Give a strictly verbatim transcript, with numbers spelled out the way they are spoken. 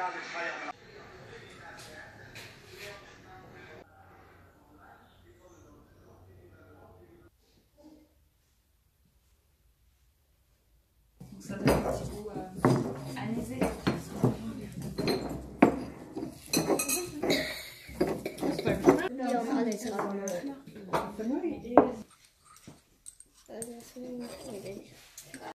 Donc ça donne un petit goût euh, anisé. Ja, alles haben.